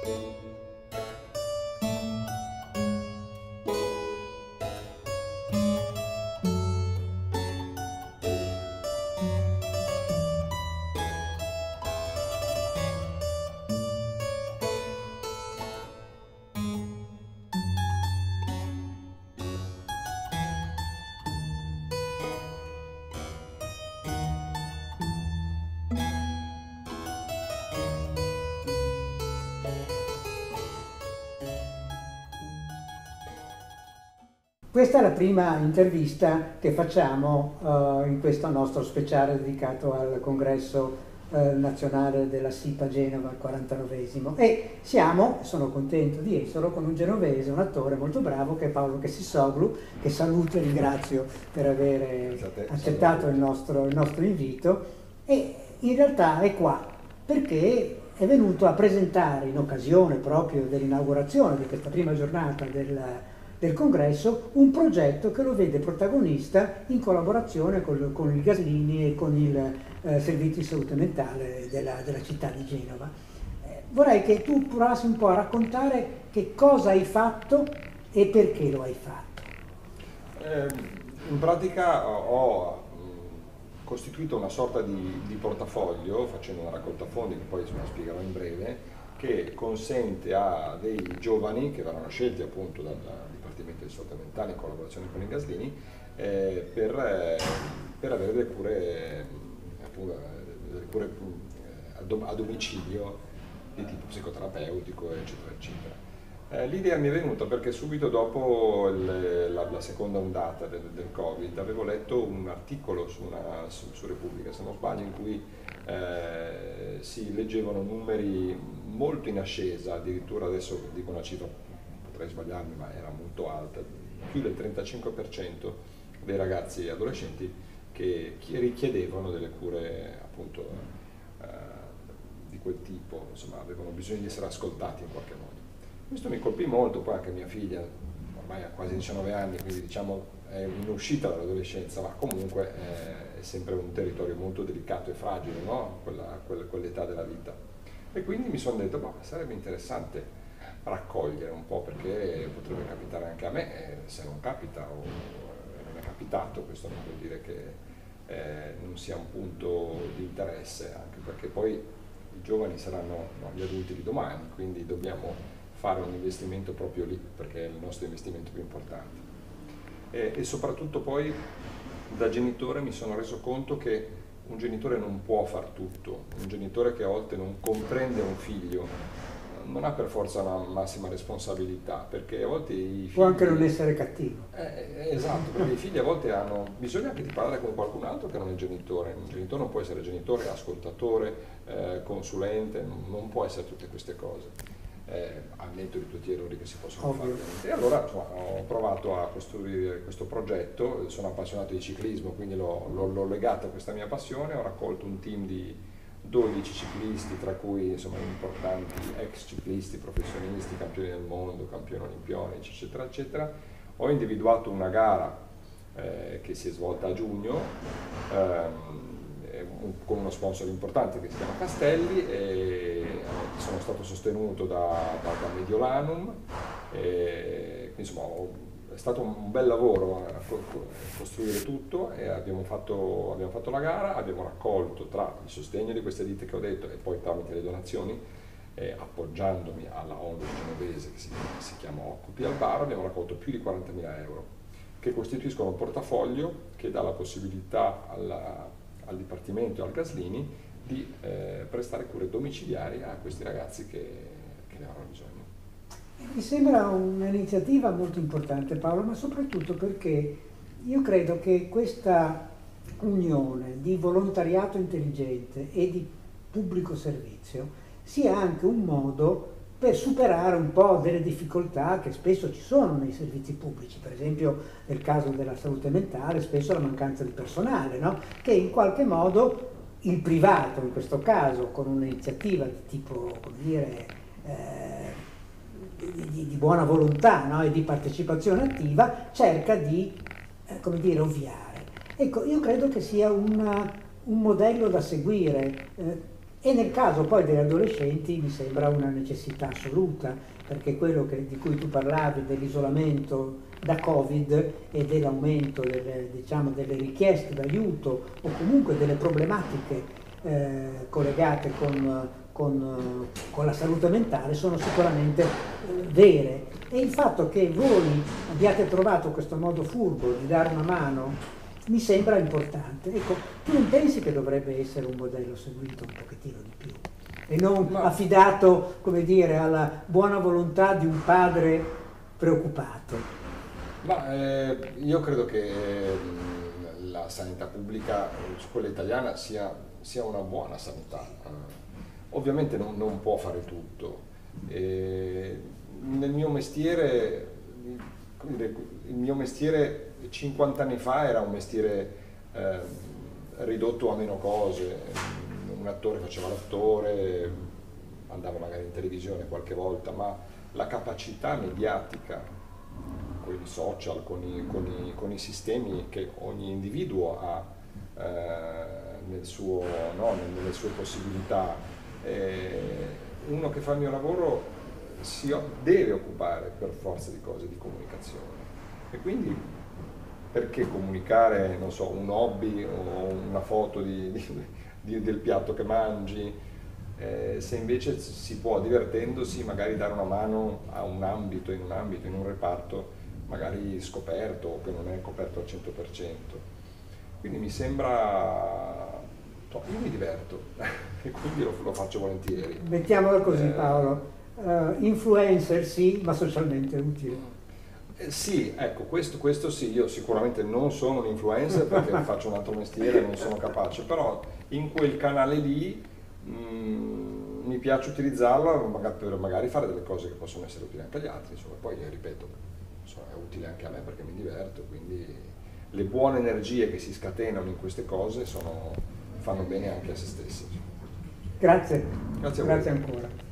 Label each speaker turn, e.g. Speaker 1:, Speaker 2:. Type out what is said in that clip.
Speaker 1: Questa è la prima intervista che facciamo in questo nostro speciale dedicato al congresso nazionale della SIPA Genova, al 49esimo. E sono contento di esserlo, con un genovese, un attore molto bravo che è Paolo Kessisoglu, che saluto e ringrazio per aver accettato il nostro invito. E in realtà è qua perché è venuto a presentare, in occasione proprio dell'inaugurazione di questa prima giornata del congresso, un progetto che lo vede protagonista in collaborazione con il Gaslini e con il servizio di salute mentale della città di Genova. Vorrei che tu provassi un po' a raccontare che cosa hai fatto e perché lo hai fatto.
Speaker 2: In pratica ho costituito una sorta di portafoglio, facendo una raccolta fondi che poi spiegherò in breve, che consente a dei giovani che verranno scelti appunto dal Dipartimento di Salute Mentale in collaborazione con i Gaslini per avere delle cure, appunto, a domicilio di tipo psicoterapeutico, eccetera, eccetera. L'idea mi è venuta perché subito dopo la seconda ondata del Covid avevo letto un articolo su Repubblica, se non sbaglio, in cui si leggevano numeri molto in ascesa, addirittura adesso dico una cifra, potrei sbagliarmi, ma era molto alta, più del 35% dei ragazzi e adolescenti che richiedevano delle cure appunto di quel tipo, insomma avevano bisogno di essere ascoltati in qualche modo. Questo mi colpì molto, poi anche mia figlia, ormai ha quasi 19 anni, quindi diciamo è in uscita dall'adolescenza, ma comunque è sempre un territorio molto delicato e fragile, no? Quell'età della vita. E quindi mi sono detto, sarebbe interessante raccogliere un po', perché potrebbe capitare anche a me, se non capita o non è capitato, questo non vuol dire che non sia un punto di interesse, anche perché poi i giovani saranno gli adulti di domani, quindi dobbiamo fare un investimento proprio lì, perché è il nostro investimento più importante. E soprattutto poi da genitore mi sono reso conto che un genitore non può far tutto, un genitore che a volte non comprende un figlio non ha per forza una massima responsabilità, perché a volte i figli...
Speaker 1: Può anche non essere cattivo.
Speaker 2: Esatto, perché i figli a volte hanno bisogno anche di parlare con qualcun altro che non è genitore. Un genitore non può essere genitore, ascoltatore, consulente, non può essere tutte queste cose. Al netto di tutti gli errori che si possono fare. E allora ho provato a costruire questo progetto, sono appassionato di ciclismo, quindi l'ho legato a questa mia passione, ho raccolto un team di 12 ciclisti, tra cui insomma importanti ex ciclisti, professionisti, campioni del mondo, campioni olimpionici, eccetera, eccetera. Ho individuato una gara che si è svolta a giugno, con uno sponsor importante che si chiama Castelli, e sono stato sostenuto da Mediolanum, insomma è stato un bel lavoro a costruire tutto, e abbiamo fatto la gara, abbiamo raccolto, tra il sostegno di queste ditte che ho detto e poi tramite le donazioni, appoggiandomi alla ONG genovese che si chiama Occupi al Bar, abbiamo raccolto più di 40.000 euro, che costituiscono un portafoglio che dà la possibilità al Dipartimento e al Gaslini di prestare cure domiciliari a questi ragazzi che ne avranno bisogno.
Speaker 1: Mi sembra un'iniziativa molto importante, Paolo, ma soprattutto perché io credo che questa unione di volontariato intelligente e di pubblico servizio sia anche un modo per superare un po' delle difficoltà che spesso ci sono nei servizi pubblici, per esempio nel caso della salute mentale spesso la mancanza di personale, no? Che in qualche modo il privato, in questo caso con un'iniziativa di tipo, come dire, di buona volontà, no? E di partecipazione attiva, cerca di come dire, ovviare. Ecco, io credo che sia un modello da seguire. E nel caso poi degli adolescenti mi sembra una necessità assoluta, perché quello di cui tu parlavi, dell'isolamento da Covid e dell'aumento diciamo, delle richieste d'aiuto o comunque delle problematiche collegate con la salute mentale sono sicuramente vere. E il fatto che voi abbiate trovato questo modo furbo di dare una mano mi sembra importante. Ecco, tu non pensi che dovrebbe essere un modello seguito un pochettino di più e non affidato, come dire, alla buona volontà di un padre preoccupato?
Speaker 2: Io credo che la sanità pubblica, quella italiana, sia una buona sanità. Ovviamente non può fare tutto. Nel mio mestiere, il mio mestiere 50 anni fa era un mestiere ridotto a meno cose. Un attore faceva l'attore, andava magari in televisione qualche volta, ma la capacità mediatica con i social, con i sistemi che ogni individuo ha nelle sue possibilità, uno che fa il mio lavoro deve occupare per forza di cose di comunicazione. E quindi perché comunicare, non so, un hobby o una foto del piatto che mangi, se invece si può, divertendosi, magari dare una mano a un ambito, in un reparto magari scoperto o che non è coperto al 100%. Quindi mi sembra, io mi diverto e quindi lo faccio volentieri.
Speaker 1: Mettiamola così, Paolo, influencer sì, ma socialmente utile.
Speaker 2: Sì, ecco, questo sì, io sicuramente non sono un influencer perché faccio un altro mestiere e non sono capace, però in quel canale lì mi piace utilizzarlo per magari fare delle cose che possono essere utili anche agli altri, insomma, poi ripeto, insomma, è utile anche a me perché mi diverto, quindi le buone energie che si scatenano in queste cose fanno bene anche a se stessi.
Speaker 1: Grazie.
Speaker 2: Grazie a voi.
Speaker 1: Grazie ancora.